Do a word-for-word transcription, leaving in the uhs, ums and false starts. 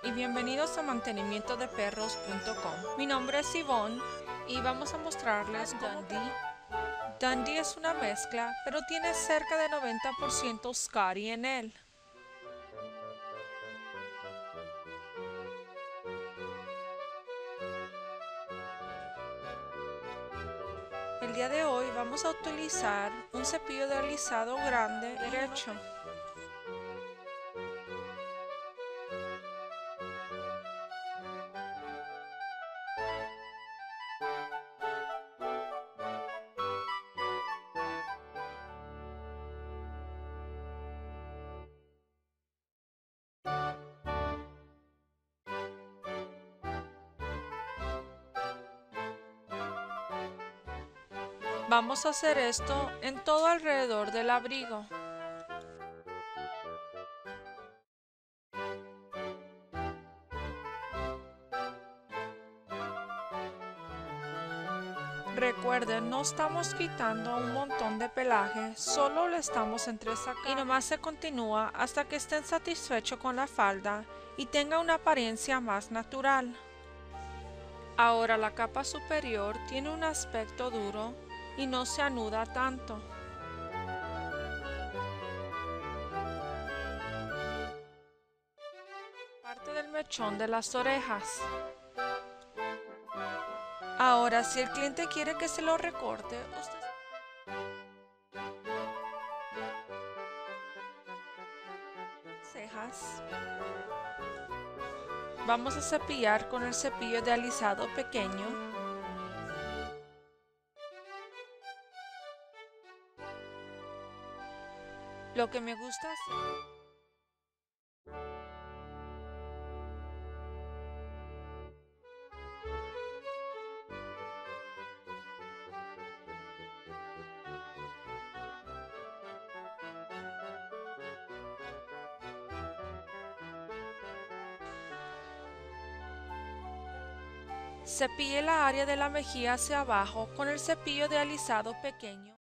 y bienvenidos a mantenimiento de perros punto com. Mi nombre es Yvonne y vamos a mostrarles Dundee. Dundee es una mezcla, pero tiene cerca de noventa por ciento Scotty en él. El día de hoy vamos a utilizar un cepillo de alisado grande derecho. Vamos a hacer esto en todo alrededor del abrigo. Recuerden, no estamos quitando un montón de pelaje, solo lo estamos entresacando y nomás se continúa hasta que estén satisfechos con la falda y tenga una apariencia más natural. Ahora la capa superior tiene un aspecto duro y no se anuda tanto. Parte del mechón de las orejas. Ahora, si el cliente quiere que se lo recorte, usted cejas. Vamos a cepillar con el cepillo de alisado pequeño. Lo que me gusta hacer cepille la área de la mejilla hacia abajo con el cepillo de alisado pequeño.